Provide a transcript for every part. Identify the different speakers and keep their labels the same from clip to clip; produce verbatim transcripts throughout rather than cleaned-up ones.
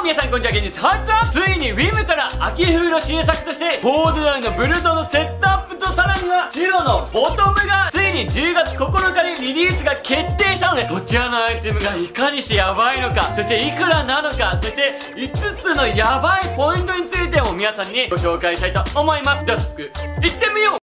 Speaker 1: 皆さんこんにちは、ケンです。ハツアップ。ついに ウィム から秋冬の新作としてコーデュロイのブルゾンのセットアップと、さらには白のボトムがついにじゅうがつここのかにリリースが決定したので、こちらのアイテムがいかにしてヤバいのか、そしていくらなのか、そしていつつのヤバいポイントについても皆さんにご紹介したいと思います。では早速いってみよう。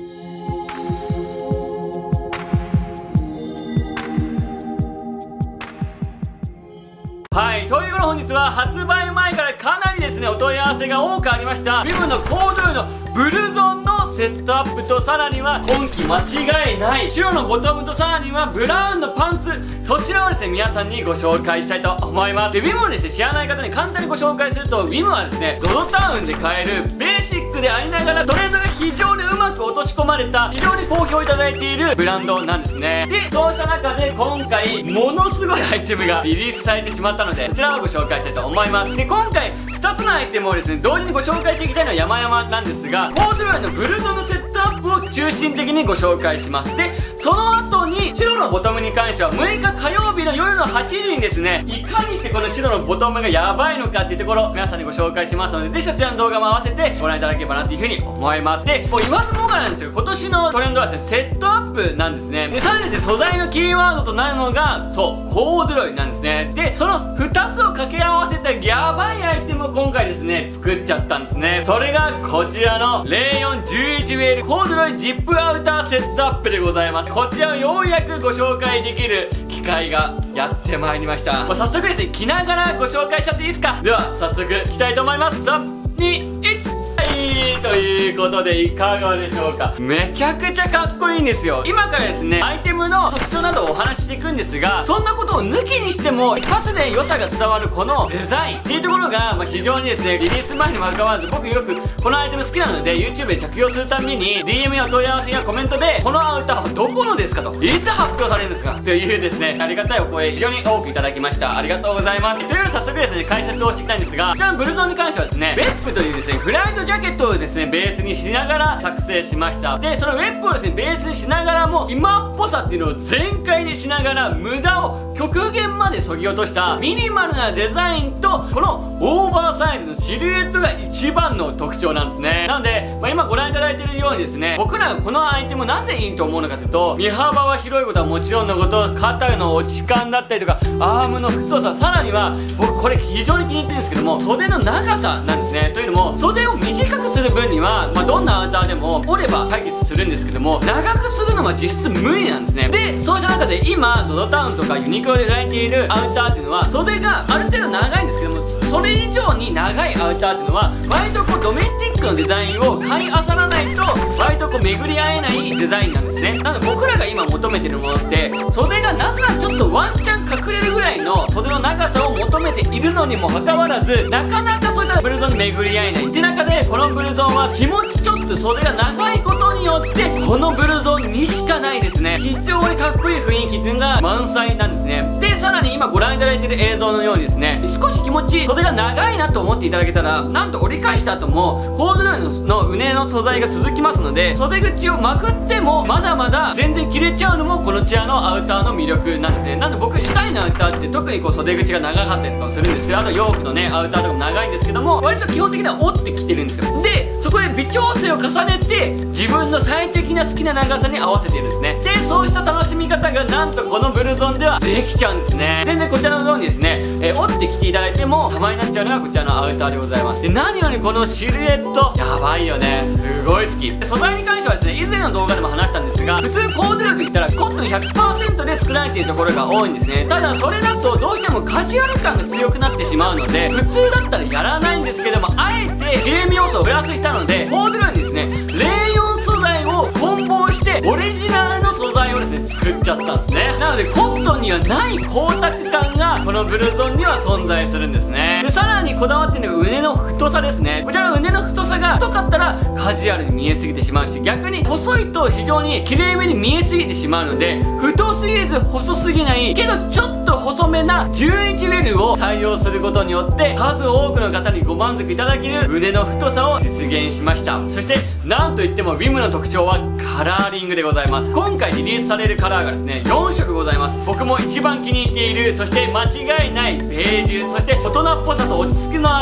Speaker 1: はい、ということで本日は発売前からかなりですねお問い合わせが多くありました ウィム のコードュロイのブルゾンのセットアップと、さらには今季間違いない白のボトムと、さらにはブラウンのパンツ、そちらをですね皆さんにご紹介したいと思います。で ウィム をですね知らない方に簡単にご紹介すると、 ウィム はですね ゾゾ タウンで買えるベーシックでありながらトレンドが非常にうまく落とし込まれた非常に好評いただいているブランドなんですね。でそうした中で今回ものすごいアイテムがリリースされてしまったので、そちらをご紹介したいと思います。で今回ふたつのアイテムをですね同時にご紹介していきたいのは山々なんですが、コーデュロイのブルゾンのセットアップを中心的にご紹介します。でその後に白のボトムに関してはむいか火曜日の夜のはちじにですね、いかにしてこの白のボトムがヤバいのかっていうところを皆さんにご紹介しますので、ぜひそちらの動画も合わせてご覧いただければなというふうに思います。でもう言わずもがななんですよ、今年のトレンドはですねセットアップなんですね。でさらにですね素材のキーワードとなるのがそうコーデュロイなんですね。でそのふたつを掛け合わせたヤバいアイテムを今回ですね作っちゃったんですね。それがこちらの ゼロよんじゅういちウェールコーデュロイジップアウターセットアップでございます。こちらをようやくご紹介できる機会がやってまいりました。もう早速ですね着ながらご紹介しちゃっていいですか。では早速着たいと思います。さんにいちはいということでいかがでしょうか。めちゃくちゃかっこいいんですよ。今からですねアイテムの特徴などをお話ししていくんですが、そんなことを抜きにしても一発で良さが伝わるこのデザインっていうところが、まあ、非常にですねリリース前にもかかわらず、僕よくこのアイテム好きなので YouTube で着用するたびに ディーエム やお問い合わせやコメントでこのアウターはどこのですかと、いつ発表されるんですかというですねありがたいお声非常に多くいただきました。ありがとうございます。というより早速ですね解説をしていきたいんですが、こちらのブルゾンに関してはですねウェップというですねフライトジャケットをですねベースにしながら作成しました。でそのウェップをですねベースにしながらも今っぽさっていうのを全開にしながら無駄を極限まで削ぎ落としたミニマルなデザインと、このオーバーサイズのシルエットが一番の特徴なんですね。なので、まあ、今ご覧いただいているようにですね、僕らがこのアイテムなぜいいと思うのかというと、身幅は広いことはもちろんのこと、肩の落ち感だったりとかアームの太さ、さらには僕これ非常に気に入ってるんですけども袖の長さなんですね。というのも袖を短くする分には、まあ、どんなアウターでも折れば解決するんですけども、長くするのは実質無理なんですね。でそうした中で今 ゾゾ タウンとかユニクロで売られているアウターっていうのは袖がある程度長いんですけども、それ以上に長いアウターっていうのは割とこうドメスティックのデザインを買い漁らないと割とこう巡り合えないデザインなんですね。なので僕らが今求めてるものって袖がなんかちょっとワンチャン隠れるぐらいの袖の長さを求めているのにもかかわらず、なかなかそういったブルゾンに巡り合えないって中で、このブルゾンは気持ちちょっと袖が長いことによってこのブルゾンにしかないですね非常にかっこいい雰囲気っていうのが満載なんですね。でさらに今ご覧いただいている映像のようにですね、少し気持ち袖が長いなと思っていただけたら、なんと折り返した後もコーデュロイの畝の素材が続きますので、袖口をまくってもまだまだ全然切れちゃうのもこのチアのアウターの魅力なんですね。なので僕主体のアウターって特にこう袖口が長かったりとかするんですけど、あとヨークのねアウターとかも長いんですけども、割と基本的には折ってきてるんですよ。でそこで微調整を重ねて自分の最適な好きな長さに合わせているんですね。でそうした楽しみ方がなんとこのブルゾンではできちゃうんですね。全然こちらのようにですね、えー、折ってきていただいても様になっちゃうのがこちらのアウターでございます。で何よりこのシルエットやばいよね、すごい好き。で素材に関してはですね以前の動画でも話したんですが、普通コーデュロイといったらコットン ひゃくパーセント で作られているところが多いんですね。ただそれだとどうしてもカジュアル感が強くなってしまうので、普通だったらやらないんですけども、あえてゲーム要素をプラスしたのでコーデュロイにですねゼロよん素材を混紡してオリジナルの素材をですね作っちゃったんですね。なのでコットンにはない光沢感がこのブルゾンには存在するんですね。でさらにこだわっているのが畝の太さですね。こちらの畝の太さが太かったらカジュアルに見えすぎてしまうし、逆に細いと非常に綺麗めに見えすぎてしまうので、太すぎず細すぎないけどちょっと細めなじゅういちウェルを採用することによって数多くの方にご満足いただける畝の太さを実現しました。そしてなんといっても ウィム の特徴はカラーリングでございます。今回リリースされるカラーがですねよんしょくございます。僕も一番気に入っている、そして間違いないベージュ、そして大人っぽさと落ち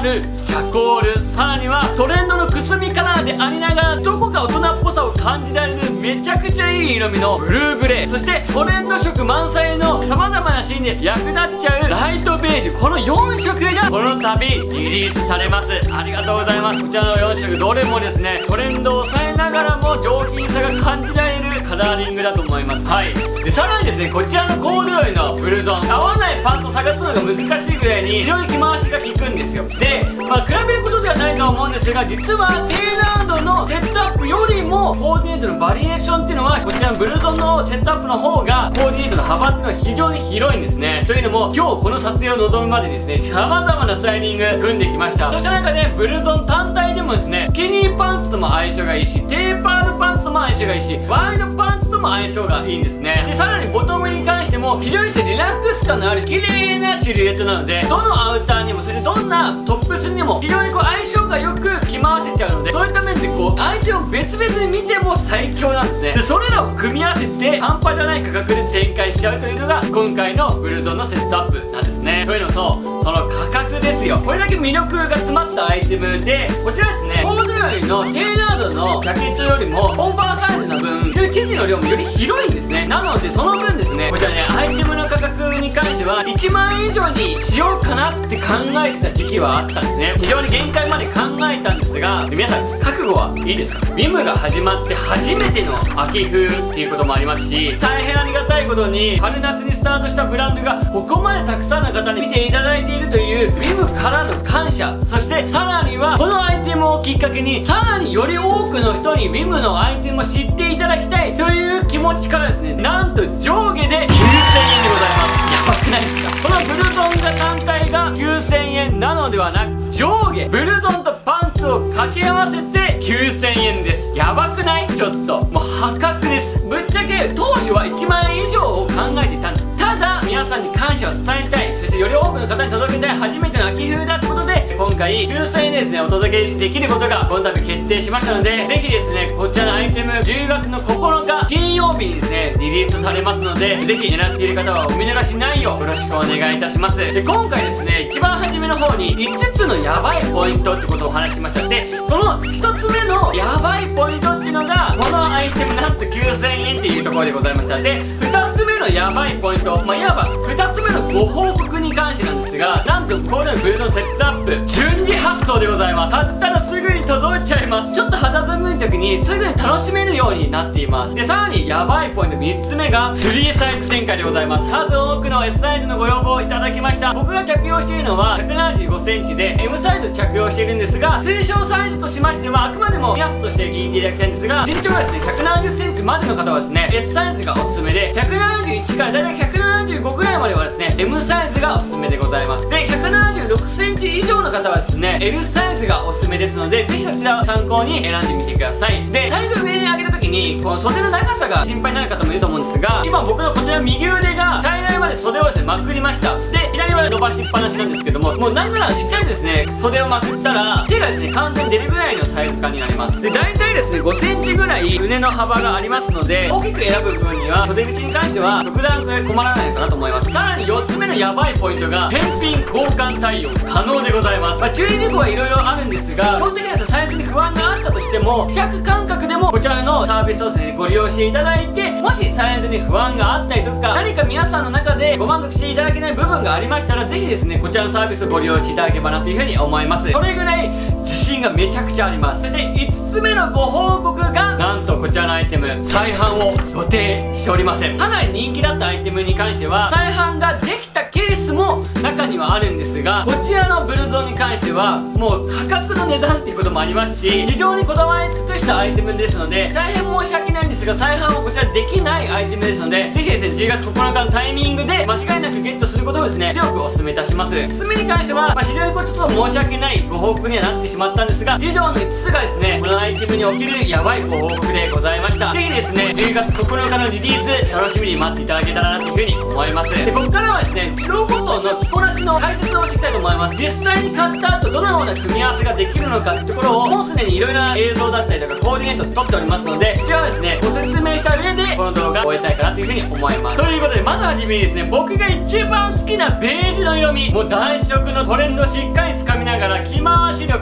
Speaker 1: るチャコール、さらにはトレンドのくすみカラーでありながらどこか大人っぽさを感じられるめちゃくちゃいい色味のブルーグレー、そしてトレンド色満載の様々なシーンで役立っちゃうライトベージュ、このよん色がこの度リリースされます。ありがとうございます。こちらのよん色どれもですね、トレンドを抑えながらも上品さが感じられるカラーリングだと思います。はい。でさらにですね、こちらのコードロイのブルゾン、合わないパンツ探すのが難しいぐらいに非常に着回しが効くんですよ。で、まあ比べることではないと思うんですが、実はテーラードのセットアップよりもコーディネートのバリエーションっていうのはこちらのブルゾンのセットアップの方がコーディネートの幅っていうのは非常に広いんですね。というのも今日この撮影を臨むまでにですね、様々なスタイリング組んできました。そした中でブルゾン単体でもですね、スキニーパンツとも相性がいいし、テーパードパンツとも相性がいいし、ワイドパンツとも相性がいいんですね。でさらにボトムに関しても非常にリラックス感のある綺麗なシルエットなので、どのアウターにもそしてどんなトップスにも非常にこう相性がよく着回せちゃうので、そういった面でこう相手を別々に見ても最強なんですね。でそれらを組み合わせて半端じゃない価格で展開しちゃうというのが今回のブルゾンのセットアップなんですね。というのとその価格ですよ。これだけ魅力が詰まったアイテムで、こちらですね、コードロイのテーラードのジャケットよりもオーバーサイズな分生地の量もより広いんですね。なのでその分ですね、こちらね、アイテムの価格に関してはいちまんえん以上にしようかなって考えてた時期はあったんですね。非常に限界まで考えたんですが、皆さん覚悟はいいですか？ウィムが始まって初めての秋冬っていうこともありますし、大変ありがたいことに春夏にスタートしたブランドがここまでたくさんの方に見ていただいているというウィムからの感謝、そしてさらにはこのアイテムをきっかけにさらにより多くの人にウィムのアイテムを知っていただきたいという気持ちからですね、なんと上下できゅうせんえんでございます。やばくないですか？このブルゾンが単体がきゅうせんえんなのではなく、上下ブルゾンとパンツを掛け合わせてきゅうせんえんです。やばくない？ちょっともう破格です。ぶっちゃけ当初はいちまんえん以上を考えていたんです。ただ皆さんに感謝を伝えたい、そしてより多くの方に届けたい初めての秋冬だってことで、今回きゅうせんえんでですねお届けできることがこの度決定しましたので、ぜひですねこちらのアイテムじゅうがつのここのか金曜日にですねリリースされますので、ぜひ狙っている方はお見逃しないようよろしくお願いいたします。で今回ですね一番初めの方にいつつのヤバいポイントってことをお話ししました。でそのひとつめのヤバいポイントっていうのがこのアイテムなんときゅうせんえんっていうところでございました。でふたつめのヤバいポイント、まあ、いわばふたつめのご報告に関してなんですが、なんとこのブルゾンセットアップ順次発送でございます。買ったらすぐに届いちゃいます。ちょっと肌寒い時にすぐに楽しめるようになっています。でさらにヤバいポイントみっつめがスリーサイズ展開でございます。数多くの エス サイズのご要望をいただきました。僕が着用しているのはひゃくななじゅうごセンチで エム サイズ着用しているんですが、推奨サイズとしましてはあくまでも目安として聞いていただきたいんですが、身長がですねひゃくななじゅっセンチまでの方はですね エス サイズがおすすめで、ひゃくななじゅういちからだいたいひゃくななじゅうごぐらいまではですね エム サイズがおすすめでございます。でひゃくななじゅうろくセンチ以上の方はですね エル サイズがおすすめですので、ぜひそちらを参考に選んでみてください。でサイズを上に上げた時にこの袖の長さが心配になる方もいると思うんですが、今僕のこちら右腕が最大まで袖をですねまくりました。で左は伸ばしっぱなしなんですけども、もうなんならしっかりですね袖をまくったら手がですね完全に出るぐらいのサイズ感になります。で大体ですねごセンチぐらい胸の幅がありますので、大きく選ぶ分には袖口に関しては特段困らないのかなと思います。さらによっつめのヤバいポイントが返品交換対応可能でございます。まあ、注意事項はいろいろあるんですが、基本的にはサイズに不安があったとしても試着感覚でもこちらのサービスをですねご利用していただいて、もしサイズに不安があったりとか何か皆さんの中でご満足していただけない部分がありましたら、ぜひですねこちらのサービスをご利用していただければなというふうに思います。それぐらい自信がめちゃくちゃあります。そしていつつめのご報告がなんとこちらのアイテム再販を予定しておりません。かなり人気だったアイテムに関しては再販ができたケースも中にはあるんですが、こちらのブルゾンに関してはもう価格の値段っていうこともありますし、非常にこだわり尽くしたアイテムですので大変申し訳ないんですが、再販をこちらできないアイテムですので、ぜひですねじゅうがつここのかのタイミングで間違いなくゲットすることをですね強くお勧めいたします。いつつめに関しては、まあ、非常にこれちょっと申し訳ないご報告にはなってしまったんですが、以上のいつつがですねこのアイテムにおけるヤバいご報告でございました。ぜひですねじゅうがつここのかのリリース楽しみに待っていただけたらなというふうに思います。でここからはですね色ごとの着こなしの解説をしていきたいと思います。実際に買った後どのような組み合わせができるのかってところをもうすでにいろいろな映像だったりとかコーディネート撮っておりますので、こちらはですねご説明した上でこの動画を終えたいかなというふうに思います。ということでまずはじめにですね僕が一番好きなベージュの色味、もう暖色のトレンドをしっかりつかみながら着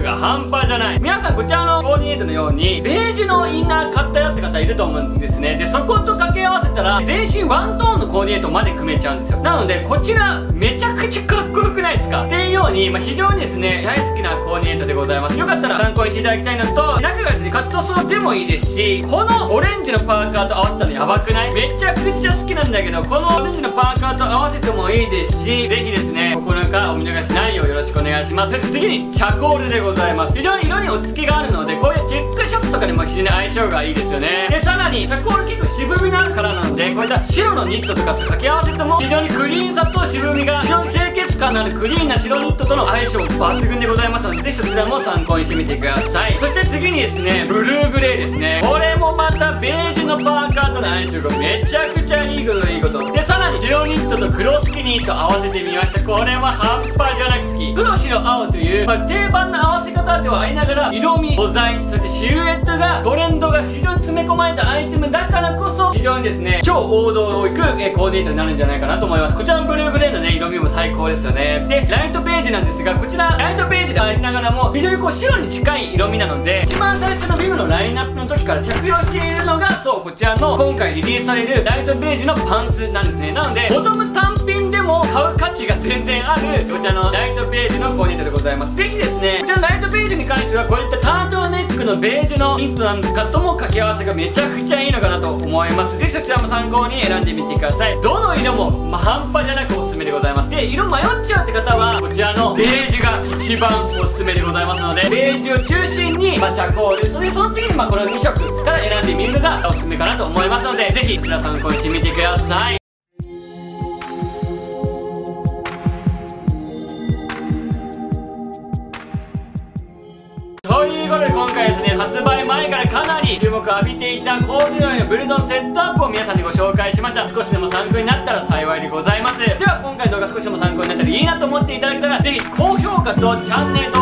Speaker 1: が半端じゃない。皆さんこちらのコーディネートのようにベージュのインナー買ったよって方いると思うんですね。でそこと掛け合わせたら全身ワントーンのコーディネートまで組めちゃうんですよ。なのでこちらめちゃくちゃかっこよくないですかっていうように、まあ、非常にですね大好きなコーディネートでございます。よかったら参考にしていただきたいのと、中がですねカットソーでもいいですし、このオレンジのパーカーと合わせたのやばくない？めちゃくちゃ好きなんだけど、このオレンジのパーカーと合わせてもいいですし、ぜひですねここなんかお見逃しないようよろしくお願いします。そして次にチャコールでございます。非常に色に落ち着きがあるので、こういうチェックシャツとかにも非常に相性がいいですよね。でさらにチャコール結構渋みのあるカラーなので、こういった白のニットとかと掛け合わせても非常にクリーンさと渋みが非常に清潔感のあるクリーンな白ニットとの相性抜群でございますので、ぜひそちらも参考にしてみてください。そして次にですねブルーグレーですね。これもまたベージュのパーカーとの相性がめちゃくちゃいいこといいことで、さらに白ニットと黒スキニーと合わせてみました。これは半端じゃなく好き。黒白青という、まあ、定番の合わせ方ではありながら、色味素材そしてシルエットがトレンドが非常に詰め込まれたアイテムだからこそ、非常にですね超王道をいくえコーディネートになるんじゃないかなと思います。こちらのブルーグレーのね色味も最高ですよね。でライトベージュなんですが、こちらライトベージュでありながらも非常にこう白に近い色味なので、一番最初のビブのラインナップの時から着用しているのが、そうこちらの今回リリースされるライトベージュのパンツなんですね。なのでボトム単品でも買う価値が全然あるこちらのライトベージュのコーディネートでございます。ぜひですねこちらのライトベージュに関してはこういったタートルネックのベージュのニットなんかとも掛け合わせがめちゃくちゃいいのかなと思います。ぜひそちらも参考に選んでみてください。どの色も、まあ、半端じゃなくおすすめでございます。で色迷っちゃうって方はこちらのベージュが一番おすすめでございますので、ベージュを中心に、まあ、チャコール、それでその次にまあこのに色から選んでみるのがおすすめかなと思いますので、ぜひこちら参考にしてみてください。ということで今回ですね発売前からかなり注目を浴びていたコーデュロイのブルゾンセットアップを皆さんにご紹介しました。少しでも参考になったら幸いでございます。では今回の動画少しでも参考になったらいいなと思っていただけたら、ぜひ高評価とチャンネル登